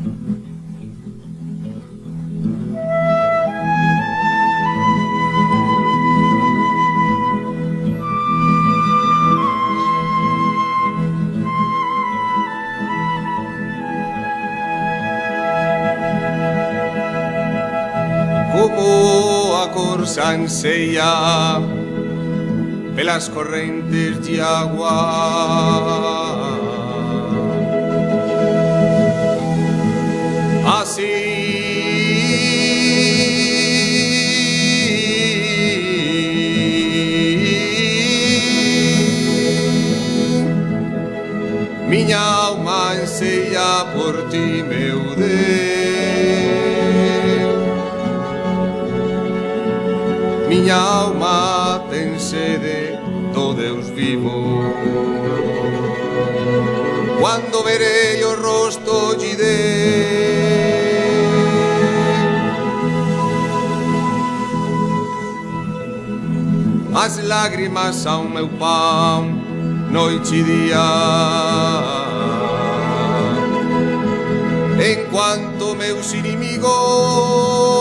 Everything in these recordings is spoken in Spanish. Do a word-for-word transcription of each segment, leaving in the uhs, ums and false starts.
Como a corsa anseia pelas correntes de agua, así miña alma anseia por ti, meu Deus. Miña alma ten sede do Deus vivo. Cuando verei o rosto lle dei, as lágrimas ao meu pão noite e día, enquanto meus inimigos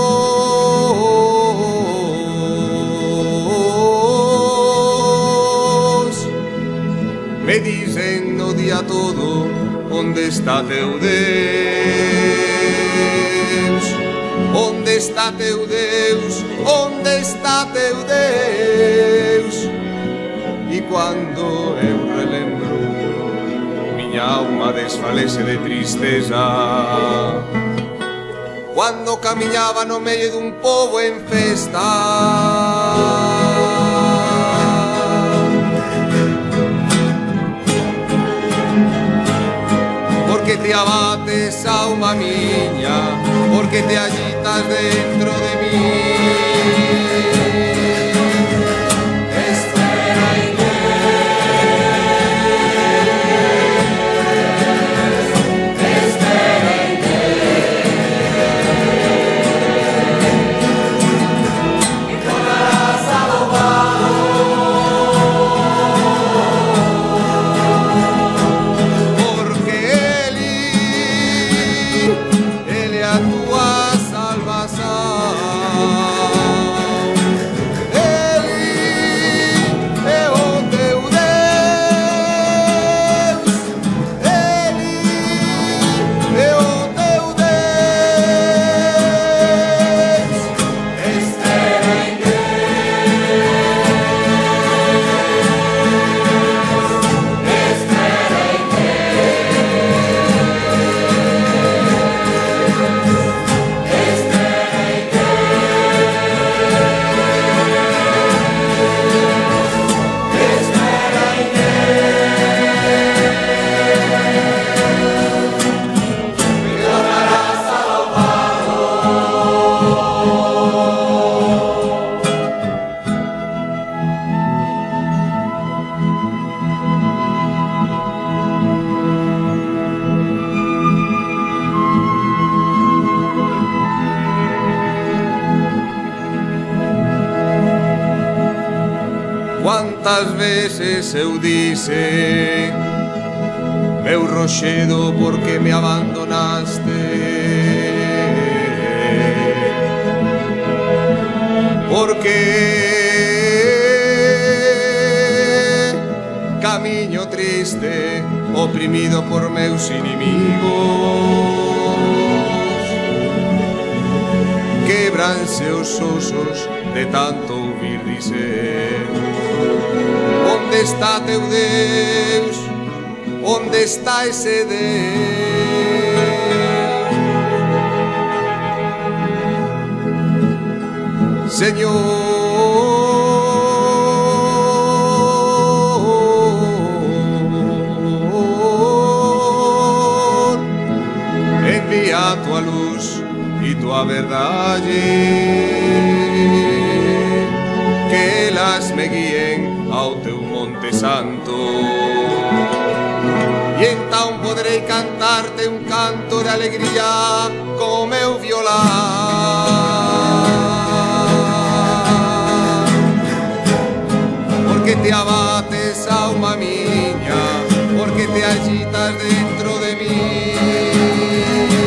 me dicen o día todo: onde está teu Deus? Onde está teu Deus? Onde está teu Deus? E quando eu relembro, miña alma desfalece de tristeza. Cuando camiñaba no medio dun pobo en festa, porque te abates, alma miña, porque te agitas dentro de mí. Espera en Dios, espera en Dios, y podrás alabarlo. Cuántas veces eu dice: meu rochedo, por que me abandonaste? Porque camiño triste, oprimido por meus inimigos, quebranse os osos de tanto ouvir dizer: onde está teu Deus? Onde está ese Deus? Señor, envía tua luz y tua verdade, que elas me guíen ao teu monte santo, e então poderei cantarte un canto de alegría como meu violar. Porque te abates, alma miña, porque te agitas dentro de mí.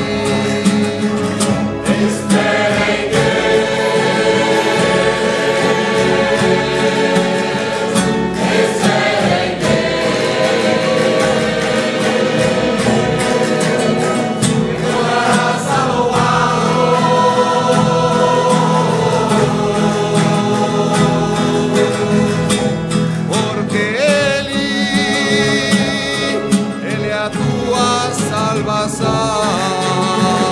salvação.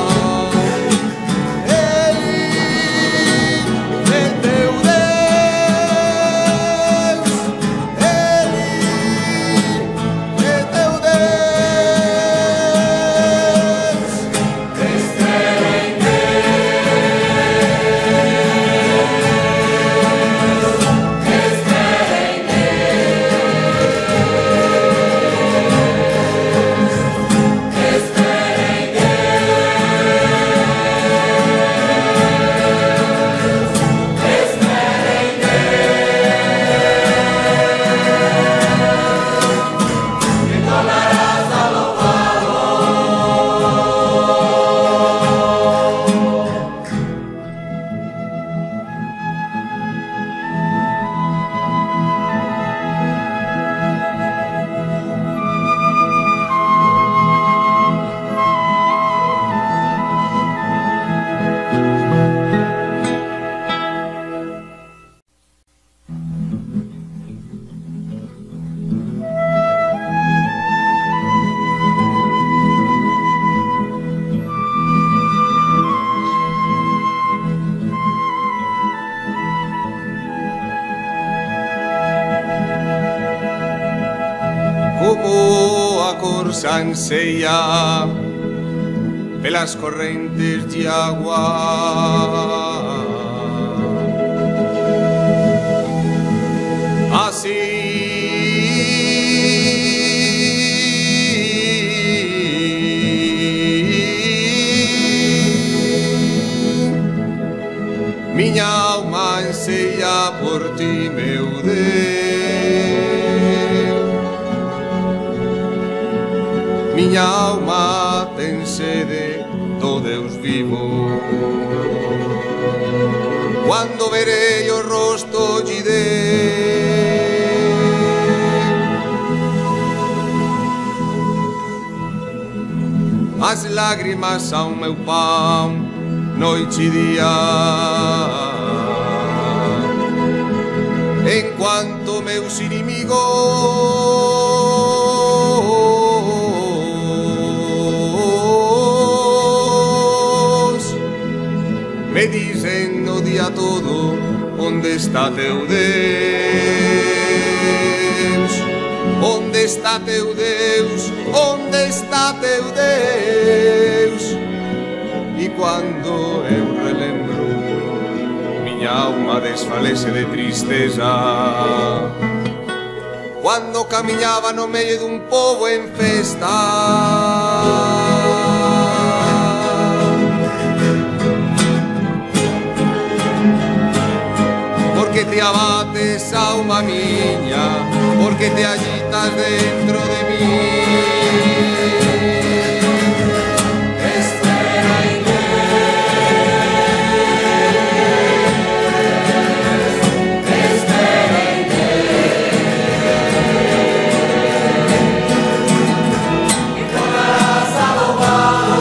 Como a corsa anseia pelas correntes de agua, así miña alma anseia por ti, meu Deus. Miña alma ten sede do Deus vivo. Cuando verei o rosto de Deus, as lágrimas são meu pão noite e dia, enquanto meus inimigos me dizem o dia todo: onde está teu Deus? Onde está teu Deus? Onde está teu Deus? E quando eu relembro, minha alma desfalece de tristeza. Quando caminhava no meio de um povo em festa, porque te abates, alma miña, porque te agitas dentro de mí. Espera en Dios, espera en Dios, y tornarás a louvá-lo.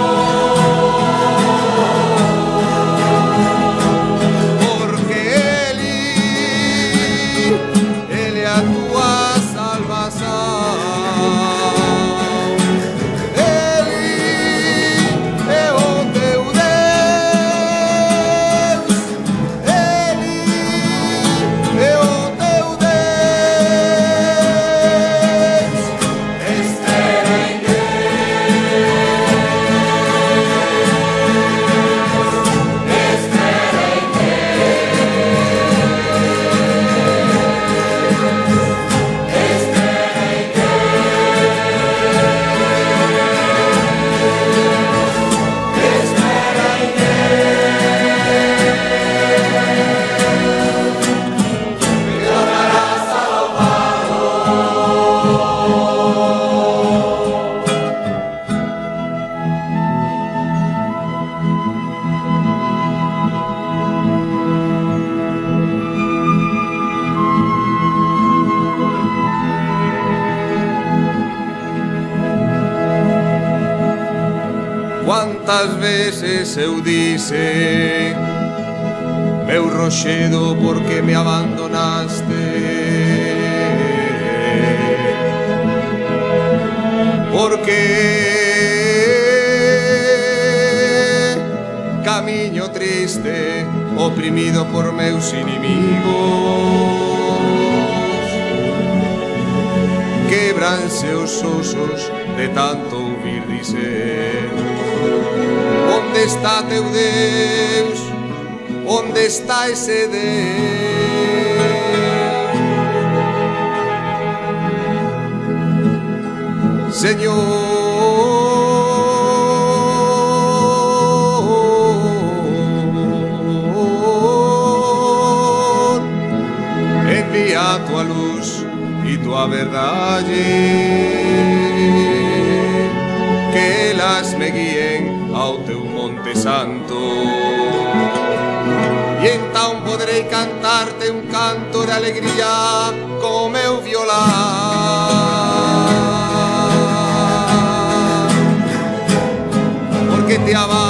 Quantas veces eu disse, meu rochedo, por que me abandonaste? Por que triste, oprimido por meus inimigos. Quebranse os osos de tanto ouvir dizer: onde está teu Deus? Onde está ese Deus? Señor, envía tua luz y tua verdade, que elas me guíen ao teu monte santo. E então poderei cantar-te um canto de alegria com o meu violão. Porque te amar